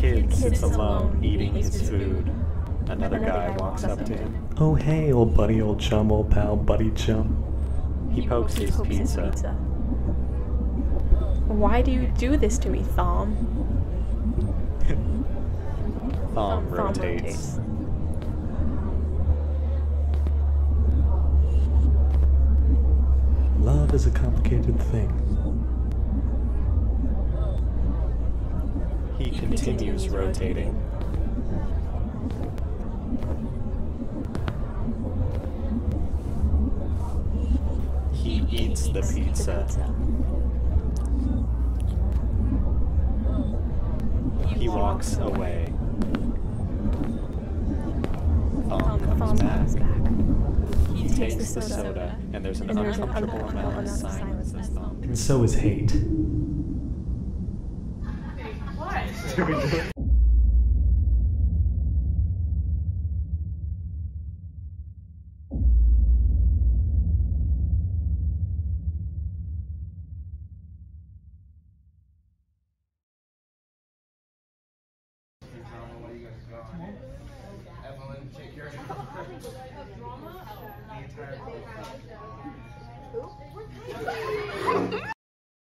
kid sits alone, eating his food. Another guy walks up to him. Oh hey, old buddy, old chum, old pal, buddy chum. He pokes his pizza. Why do you do this to me, Thom? Thom rotates. Love is a complicated thing. He continues rotating. He eats the pizza. He walks away. Thom comes back. He takes the soda, and there's an uncomfortable amount of silence as Thom. And so is hate. Evelyn, take care of your